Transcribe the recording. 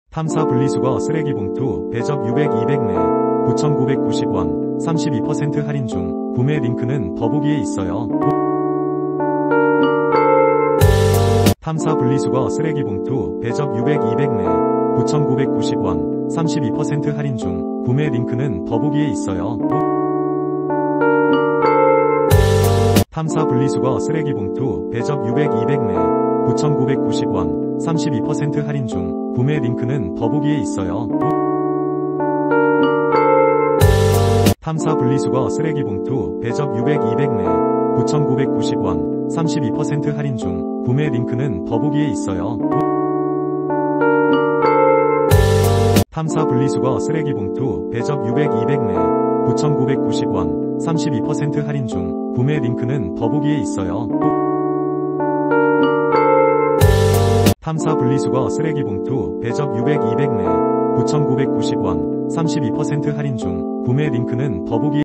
탐사 분리수거 쓰레기 봉투 배적 600, 200내 9,990원 32% 할인 중. 구매 링크는 더보기에 있어요. 탐사 분리수거 쓰레기 봉투 배적 600, 200내 9,990원 32% 할인 중. 구매 링크는 더보기에 있어요. 탐사 분리수거 쓰레기 봉투 배적 600, 200내 9,990원 32% 할인 중. 구매 링크는 더보기에 있어요. 탐사 분리수거 쓰레기 봉투 배적 600, 200내 9,990원 32% 할인 중. 구매 링크는 더보기에 있어요. 탐사 분리수거 쓰레기 봉투 배적 600, 200내 9,990원 32% 할인 중. 구매 링크는 더보기에 있어요. 탐사 분리수거 쓰레기 봉투 배적 600, 200내 9,990원 32% 할인 중. 구매 링크는 더보기에